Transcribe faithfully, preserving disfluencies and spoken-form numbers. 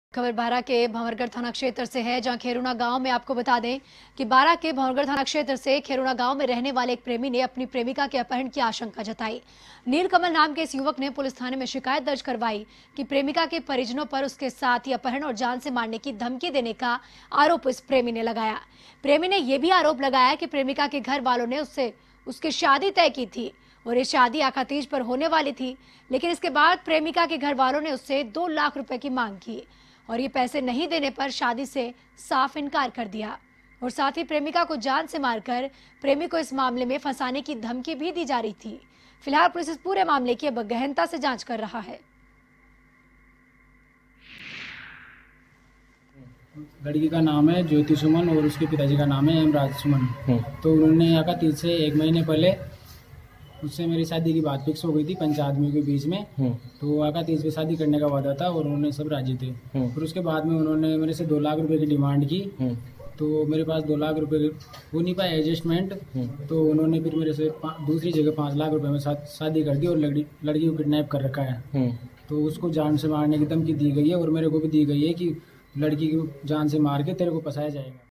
खबर बारां के भंवरगढ़ थाना क्षेत्र से है, जहां खेरुना गांव में आपको बता दें कि बारां के भंवरगढ़ थाना क्षेत्र से खेरुना गांव में रहने वाले एक प्रेमी ने अपनी प्रेमिका के अपहरण की आशंका जताई। नीलकमल नाम के इस युवक ने पुलिस थाने में शिकायत दर्ज करवाई कि प्रेमिका के परिजनों पर उसके साथ ही अपहरण और जान से मारने की धमकी देने का आरोप इस प्रेमी ने लगाया। प्रेमी ने यह भी आरोप लगाया कि प्रेमिका के घर वालों ने उससे उसकी शादी तय की थी और ये शादी आखातीज पर होने वाली थी, लेकिन इसके बाद प्रेमिका के घर वालों ने उससे दो लाख रुपए की मांग की और ये पैसे नहीं देने पर शादी से साफ इनकार कर दिया और साथ ही प्रेमिका को जान से मारकर प्रेमी को इस मामले में फंसाने की धमकी भी दी जा रही थी। फिलहाल पुलिस इस पूरे मामले की अब गहनता से जांच कर रहा है। लड़की का नाम है ज्योति सुमन और उसके पिताजी का नाम है हेमराज सुमन। तो उन्होंने आकातीज से एक महीने पहले उससे मेरी शादी की बात फिक्स हो गई थी पंच आदमियों के बीच में। तो आकातीज पे शादी करने का वादा था और उन्होंने सब राजी थे। फिर उसके बाद में उन्होंने मेरे से दो लाख रुपए की डिमांड की। तो मेरे पास दो लाख रुपए हो नहीं पाया एडजस्टमेंट। तो उन्होंने फिर मेरे से दूसरी जगह पाँच लाख रुपए में शादी कर दी और लड़की लड़की को किडनैप कर रखा है। तो उसको जान से मारने की धमकी दी गई है और मेरे को भी दी गई है कि लड़की को जान से मार के तेरे को फंसाया जाएगा।